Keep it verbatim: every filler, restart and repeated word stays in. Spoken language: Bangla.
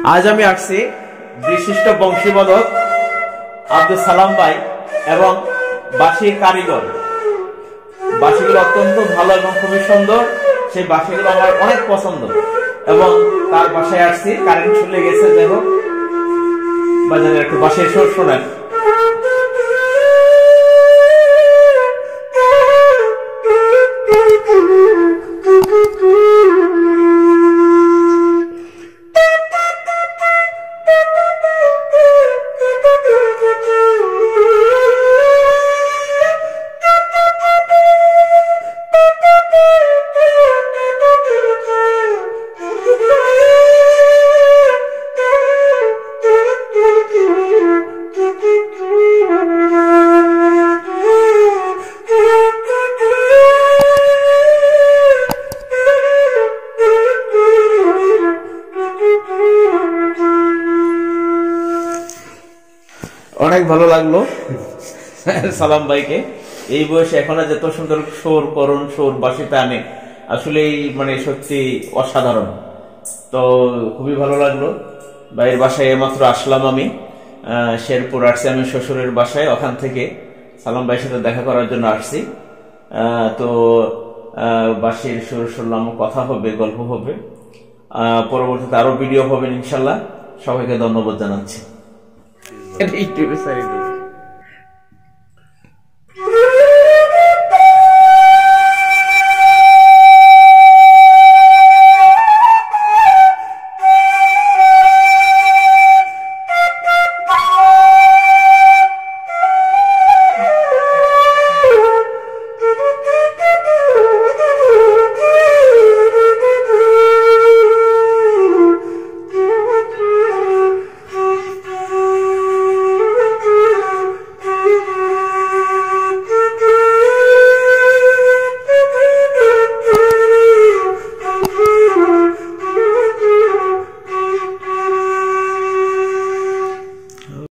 আজ আমি আসছি বিশিষ্ট বংশীবাদক আব্দুল সালাম ভাই এবং বাঁশির কারিগর। বাঁশিগুলো অত্যন্ত ভালো এবং খুবই সুন্দর, সেই বাঁশিগুলো আমার অনেক পছন্দ এবং তার বাসায় আসছি। কারেন্ট চলে গেছে, দেখো বাজারে একটু বাঁশির সুর শোনেন। অনেক ভালো লাগলো সালাম ভাইকে, এই বয়সে এখন যত সুন্দর সুর করুন সুর বাঁশিতে আনে, আসলে মানে সত্যি অসাধারণ। তো খুবই ভালো লাগলো ভাইয়ের বাসায় মাত্র আসলাম আমি, শেরপুর আসছি আমি শ্বশুরের বাসায়, ওখান থেকে সালাম ভাইয়ের সাথে দেখা করার জন্য আসছি। তো বাঁশির সুর শুনলাম, কথা হবে, গল্প হবে, পরবর্তীতে আরো ভিডিও হবে ইনশাল্লাহ। সবাইকে ধন্যবাদ জানাচ্ছি।